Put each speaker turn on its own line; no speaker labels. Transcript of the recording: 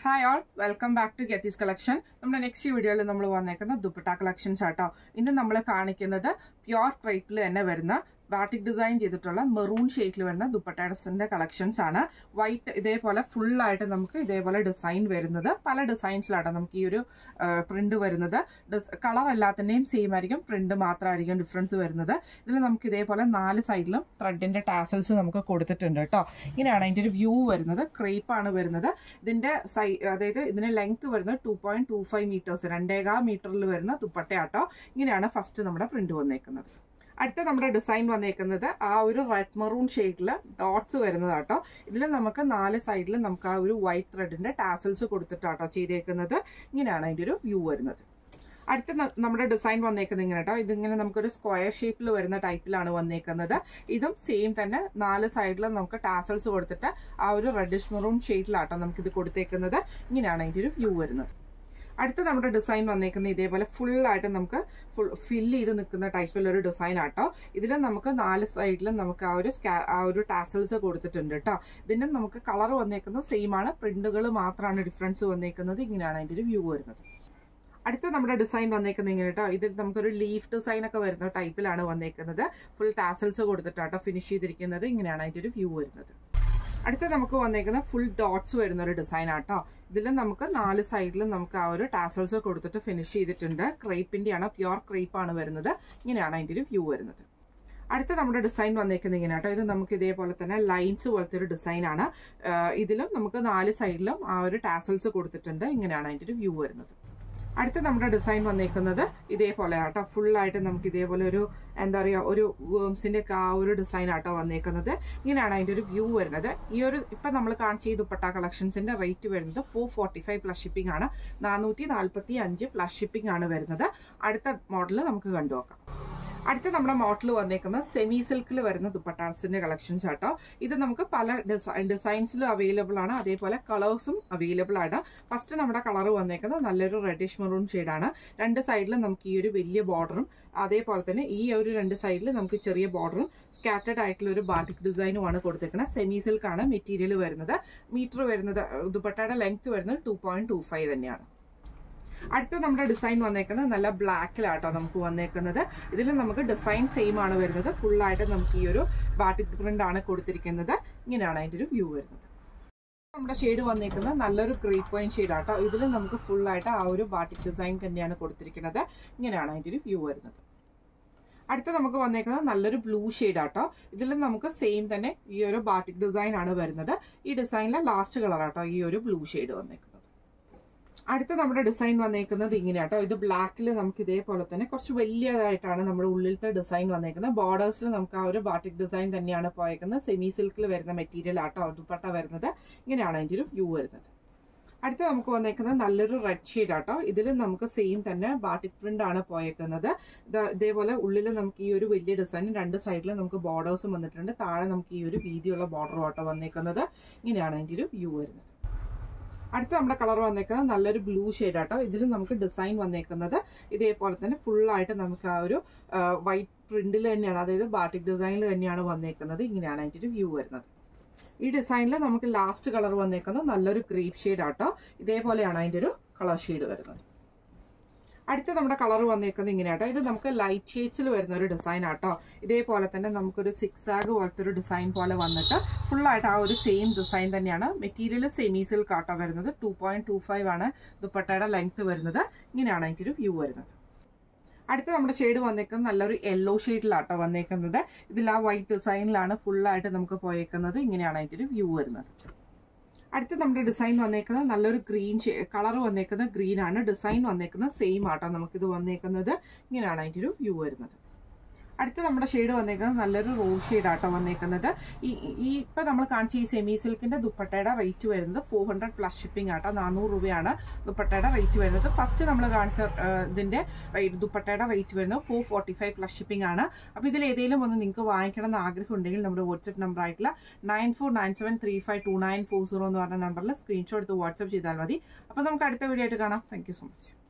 Hi all, welcome back to CATHY'S collection. നമ്മുടെ next വീഡിയോയിൽ നമ്മൾ വന്നേക്കുന്ന ദുപ്പട്ട കളക്ഷൻസ് ആട്ടോ. ഇന്ന് നമ്മൾ കാണിക്കുന്നത് പ്യുർ ക്രേപ്പിൽ തന്നെ വരുന്ന ബാറ്റിക് ഡിസൈൻ ചെയ്തിട്ടുള്ള മെറൂൺ ഷെയ്ഡിൽ വരുന്ന ദുപ്പട്ടയുടെ കളക്ഷൻസ് ആണ്. വൈറ്റ് ഇതേപോലെ ഫുൾ ആയിട്ട് നമുക്ക് ഇതേപോലെ ഡിസൈൻ വരുന്നത് പല ഡിസൈൻസിലാണ് നമുക്ക് ഈ ഒരു പ്രിന്റ് വരുന്നത്. കളർ എല്ലാത്തിന്റെയും സെയിം ആയിരിക്കും, പ്രിന്റ് മാത്രമായിരിക്കും ഡിഫറൻസ് വരുന്നത്. ഇതിൽ നമുക്ക് ഇതേപോലെ 4 സൈഡിലും ത്രെഡിന്റെ ടാസൽസ് നമുക്ക് കൊടുത്തിട്ടുണ്ട് കേട്ടോ. ഇങ്ങനെയാണ് അതിന്റെ ഒരു വ്യൂ വരുന്നത്. ക്രേപ്പ് ആണ് വരുന്നത്. ഇതിന്റെ അതായത് ഇതിന്റെ ലെങ്ത് വരുന്നത് 2.25 മീറ്റേഴ്സ്, 2.25 മീറ്ററിൽ വരുന്ന ദുപ്പട്ടയാട്ടോ. ഇങ്ങനെയാണ് ഫസ്റ്റ് നമ്മുടെ പ്രിന്റ് വന്നേക്കുന്നത്. അടുത്ത നമ്മുടെ ഡിസൈൻ വന്നേക്കുന്നത് ആ ഒരു റെഡ് മെറൂൺ ഷെയ്ഡിൽ ഡോട്ട്സ് വരുന്നതാട്ടോ. ഇതിൽ നമുക്ക് 4 സൈഡിലും നമുക്ക് ആ ഒരു വൈറ്റ് ത്രെഡിന്റെ ടാസൽസ് കൊടുത്തിട്ടാട്ടോ ചെയ്തേക്കുന്നത്. ഇങ്ങനെയാണ് അതിന്റെ ഒരു വ്യൂ വരുന്നത്. അടുത്ത നമ്മുടെ ഡിസൈൻ വന്നേക്കുന്നത് ഇങ്ങനെ കേട്ടോ. ഇതിങ്ങനെ നമുക്കൊരു സ്ക്വയർ ഷേപ്പിൽ വരുന്ന ടൈപ്പിലാണ് വന്നേക്കുന്നത്. ഇതും സെയിം തന്നെ 4 സൈഡിലും നമുക്ക് ടാസൽസ് കൊടുത്തിട്ട് ആ ഒരു റെഡിഷ് മെറൂൺ ഷെയ്ഡിലാട്ടോ നമുക്കിത് കൊടുത്തേക്കുന്നത്. ഇങ്ങനെയാണ് അതിന്റെ ഒരു വ്യൂ വരുന്നത്. അടുത്ത നമ്മുടെ ഡിസൈൻ വന്നേക്കുന്നത് ഇതേപോലെ ഫുള്ളായിട്ട് നമുക്ക് ഫില്ല് ചെയ്ത് നിൽക്കുന്ന ടൈപ്പിലൊരു ഡിസൈൻ ആട്ടോ. ഇതിൽ നമുക്ക് 4 സൈഡിലും നമുക്ക് ആ ഒരു ടാസൽസ് കൊടുത്തിട്ടുണ്ട് കേട്ടോ. ഇതിന്റെ നമുക്ക് കളർ വന്നേക്കുന്നത് സെയിം ആണ്, പ്രിന്റുകൾ മാത്രമാണ് ഡിഫറൻസ് വന്നേക്കുന്നത്. ഇങ്ങനെയാണ് അതിന്റെ ഒരു വ്യൂ വരുന്നത്. അടുത്ത നമ്മുടെ ഡിസൈൻ വന്നേക്കുന്നത് ഇങ്ങനെ കേട്ടോ. ഇതിൽ നമുക്കൊരു ലീഫ് ഡിസൈൻ ഒക്കെ വരുന്ന ടൈപ്പിലാണ് വന്നേക്കുന്നത്. ഫുൾ ടാസൽസ് കൊടുത്തിട്ടാട്ടോ ഫിനിഷ് ചെയ്തിരിക്കുന്നത്. ഇങ്ങനെയാണ് അതിന്റെ ഒരു വ്യൂ വരുന്നത്. അടുത്ത നമുക്ക് വന്നേക്കുന്ന ഫുൾ ഡോട്ട്സ് വരുന്ന ഒരു ഡിസൈൻ ആട്ടോ. ഇതിൽ നമുക്ക് 4 സൈഡിലും നമുക്ക് ആ ഒരു ടാസൽസ് കൊടുത്തിട്ട് ഫിനിഷ് ചെയ്തിട്ടുണ്ട്. ക്രേപ്പിന്റെ ആണ്, പ്യുർ ക്രേപ്പ് ആണ് വരുന്നത്. ഇങ്ങനെയാണ് അതിന്റെ ഒരു വ്യൂ വരുന്നത്. അടുത്ത നമ്മുടെ ഡിസൈൻ വന്നേക്കുന്നത് ഇങ്ങനെ കേട്ടോ. ഇത് നമുക്ക് ഇതേപോലെ തന്നെ ലൈൻസ് പോലത്തെ ഒരു ഡിസൈൻ ആണ്. ഇതിലും നമുക്ക് 4 സൈഡിലും ആ ഒരു ടാസൽസ് കൊടുത്തിട്ടുണ്ട്. ഇങ്ങനെയാണ് അതിന്റെ ഒരു വ്യൂ വരുന്നത്. അടുത്ത നമ്മുടെ ഡിസൈൻ വന്നേക്കുന്നത് ഇതേപോലെ ആട്ടോ. ഫുള്ളായിട്ട് നമുക്ക് ഇതേപോലെ ഒരു എന്താ പറയുക ഒരു വേംസിന്റെ ഒക്കെ ആ ഒരു ഡിസൈൻ ആട്ടോ വന്നേക്കുന്നത്. ഇങ്ങനെയാണ് അതിന്റെ ഒരു വ്യൂ വരുന്നത്. ഈ ഒരു ഇപ്പൊ നമ്മൾ കാണിച്ച ഈ ദുപ്പട്ട കളക്ഷൻസിന്റെ റേറ്റ് വരുന്നത് 445 പ്ലസ് ഷിപ്പിംഗ് ആണ്. 445 പ്ലസ് ഷിപ്പിംഗ് ആണ് വരുന്നത്. അടുത്ത മോഡൽ നമുക്ക് കണ്ടുനോക്കാം. അടുത്ത നമ്മുടെ മോഡൽ വന്നേക്കുന്നത് സെമി സിൽക്കിൽ വരുന്ന ദുപ്പട്ടാസിന്റെ കളക്ഷൻസ് ആട്ടോ. ഇത് നമുക്ക് പല ഡിസൈൻസിലും അവൈലബിൾ ആണ്, അതേപോലെ കളേഴ്സും അവൈലബിൾ ആണ്. ഫസ്റ്റ് നമ്മുടെ കളർ വന്നേക്കുന്നത് നല്ലൊരു റെഡിഷ് മെറൂൺ ഷെയ്ഡാണ്. 2 സൈഡിലും നമുക്ക് ഈ ഒരു വലിയ ബോർഡറും അതേപോലെ തന്നെ ഈ ഒരു 2 സൈഡിൽ നമുക്ക് ചെറിയ ബോർഡറും സ്കാറ്റേഡ് ആയിട്ടുള്ള ഒരു ബാറ്റിക് ഡിസൈനുമാണ് കൊടുത്തേക്കുന്നത്. സെമി സിൽക്ക് ആണ് മെറ്റീരിയൽ വരുന്നത്. മീറ്റർ വരുന്നത് ദുപ്പട്ടയുടെ ലെങ്ത് വരുന്നത് 2.25 തന്നെയാണ്. അടുത്ത നമ്മുടെ ഡിസൈൻ വന്നേക്കുന്നത് നല്ല ബ്ലാക്കിലാട്ടോ നമുക്ക് വന്നേക്കുന്നത്. ഇതിൽ നമുക്ക് ഡിസൈൻ സെയിം ആണ് വരുന്നത്. ഫുള്ളായിട്ട് നമുക്ക് ഈ ഒരു ബാറ്റിക് പ്രിന്റ് ആണ് കൊടുത്തിരിക്കുന്നത്. ഇങ്ങനെയാണ് അതിന്റെ ഒരു വ്യൂ വരുന്നത്. നമ്മുടെ ഷെയ്ഡ് വന്നേക്കുന്നത് നല്ലൊരു ഗ്രേപ്പ് വൈൻ ഷെയ്ഡ് ആട്ടോ. ഇതിൽ നമുക്ക് ഫുള്ളായിട്ട് ആ ഒരു ബാറ്റിക് ഡിസൈൻ തന്നെയാണ് കൊടുത്തിരിക്കുന്നത്. ഇങ്ങനെയാണ് അതിന്റെ ഒരു വ്യൂ വരുന്നത്. അടുത്ത നമുക്ക് വന്നേക്കുന്നത് നല്ലൊരു ബ്ലൂ ഷെയ്ഡ് ആട്ടോ. ഇതിൽ നമുക്ക് സെയിം തന്നെ ഈ ഒരു ബാറ്റിക് ഡിസൈൻ ആണ് വരുന്നത്. ഈ ഡിസൈനിലെ ലാസ്റ്റ് കളർ ആട്ടോ ഈ ഒരു ബ്ലൂ ഷെയ്ഡ് വന്നേക്കുന്നത്. അടുത്ത നമ്മുടെ ഡിസൈൻ വന്നേക്കുന്നത് ഇങ്ങനെയാട്ടോ. ഇത് ബ്ലാക്കിൽ നമുക്ക് ഇതേപോലെ തന്നെ കുറച്ച് വലിയതായിട്ടാണ് നമ്മുടെ ഉള്ളിലത്തെ ഡിസൈൻ വന്നേക്കുന്നത്. ബോർഡേഴ്സിൽ നമുക്ക് ആ ഒരു ബാറ്റിക് ഡിസൈൻ തന്നെയാണ് പോയേക്കുന്നത്. സെമി സിൽക്കിൽ വരുന്ന മെറ്റീരിയൽ ആട്ടോ ദുപ്പട്ട വരുന്നത്. ഇങ്ങനെയാണ് അതിന്റെ ഒരു വ്യൂ വരുന്നത്. അടുത്ത നമുക്ക് വന്നേക്കുന്നത് നല്ലൊരു റെഡ് ഷെയ്ഡ് ആട്ടോ. ഇതിൽ നമുക്ക് സെയിം തന്നെ ബാറ്റിക് പ്രിന്റ് ആണ് പോയേക്കുന്നത്. ഇതേപോലെ ഉള്ളിൽ നമുക്ക് ഈ ഒരു വലിയ ഡിസൈൻ 2 സൈഡിൽ നമുക്ക് ബോർഡേഴ്സും വന്നിട്ടുണ്ട്. താഴെ നമുക്ക് ഈ ഒരു വീതിയുള്ള ബോർഡറും ആട്ടോ വന്നേക്കുന്നത്. ഇങ്ങനെയാണ് അതിന്റെ ഒരു വ്യൂ വരുന്നത്. അടുത്ത നമ്മുടെ കളർ വന്നേക്കുന്നത് നല്ലൊരു ബ്ലൂ ഷെയ്ഡ് ആട്ടോ. ഇതിൽ നമുക്ക് ഡിസൈൻ വന്നേക്കുന്നത് ഇതേപോലെ തന്നെ ഫുള്ളായിട്ട് നമുക്ക് ആ ഒരു വൈറ്റ് പ്രിന്റിൽ തന്നെയാണ്, അതായത് ബാറ്റിക് ഡിസൈനിൽ തന്നെയാണ് വന്നേക്കുന്നത്. ഇങ്ങനെയാണ് അതിന്റെ ഒരു വ്യൂ വരുന്നത്. ഈ ഡിസൈനിൽ നമുക്ക് ലാസ്റ്റ് കളർ വന്നേക്കുന്നത് നല്ലൊരു ഗ്രേപ്പ് ഷെയ്ഡ് ആട്ടോ. ഇതേപോലെയാണ് അതിന്റെ ഒരു കളർ ഷെയ്ഡ് വരുന്നത്. അടുത്ത നമ്മുടെ കളർ വന്നേക്കുന്നത് ഇങ്ങനെയാട്ടോ. ഇത് നമുക്ക് ലൈറ്റ് ഷെയ്ഡ്സിൽ വരുന്ന ഒരു ഡിസൈൻ ആട്ടോ. ഇതേപോലെ തന്നെ നമുക്കൊരു സിക്സാഗ് പോലത്തെ ഒരു ഡിസൈൻ പോലെ വന്നിട്ട് ഫുള്ളായിട്ട് ആ ഒരു സെയിം ഡിസൈൻ തന്നെയാണ്. മെറ്റീരിയൽ സെമി സിൽക്ക് ആട്ടോ വരുന്നത്. 2.25 ആണ് ദുപ്പട്ടയുടെ ലെങ്ത് വരുന്നത്. ഇങ്ങനെയാണ് അതിന്റെ ഒരു വ്യൂ വരുന്നത്. അടുത്ത നമ്മുടെ ഷെയ്ഡ് വന്നേക്കുന്നത് നല്ലൊരു യെല്ലോ ഷെയ്ഡിലാട്ടോ വന്നേക്കുന്നത്. ഇതിൽ ആ വൈറ്റ് ഡിസൈനിലാണ് ഫുള്ളായിട്ട് നമുക്ക് പോയേക്കുന്നത്. ഇങ്ങനെയാണ് അതിന്റെ ഒരു വ്യൂ വരുന്നത്. അടുത്ത നമ്മുടെ ഡിസൈൻ വന്നേക്കുന്നത് നല്ലൊരു ഗ്രീൻ കളർ വന്നേക്കുന്നത് ഗ്രീൻ ആണ്. ഡിസൈൻ വന്നേക്കുന്നത് സെയിം ആട്ടോ നമുക്കിത് വന്നേക്കുന്നത്. ഇങ്ങനെയാണ് അതിന്റെ ഒരു വ്യൂ വരുന്നത്. അടുത്ത നമ്മുടെ ഷെയ്ഡ് വന്നേക്കുന്നത് നല്ലൊരു റോസ് ഷെയ്ഡ് ആട്ടോ വന്നേക്കുന്നത്. ഈ ഇപ്പൊ നമ്മൾ കാണിച്ച ഈ സെമി സിൽക്കിന്റെ ദുപ്പട്ടയുടെ റേറ്റ് വരുന്നത് 400 പ്ലസ് ഷിപ്പിംഗ് ആട്ടോ. 400 രൂപയാണ് ദുപ്പട്ടയുടെ റേറ്റ് വരുന്നത്. ഫസ്റ്റ് നമ്മൾ കാണിച്ച ഇതിന്റെ ദുപ്പട്ടയുടെ റേറ്റ് വരുന്നത് 445 പ്ലസ് ഷിപ്പിംഗ് ആണ്. അപ്പൊ ഇതിൽ ഏതെങ്കിലും ഒന്ന് നിങ്ങൾക്ക് വാങ്ങിക്കണം എന്ന് ആഗ്രഹം ഉണ്ടെങ്കിൽ നമ്മുടെ വാട്സ്ആപ്പ് നമ്പർ ആയിട്ടുള്ള 9497352940 എന്ന് പറഞ്ഞ നമ്പറിൽ സ്ക്രീൻഷോട്ട് എടുത്ത് വാട്സ്ആപ്പ് ചെയ്താൽ മതി. അപ്പൊ നമുക്ക് അടുത്ത വീഡിയോ ആയിട്ട് കാണാം. Thank you so much.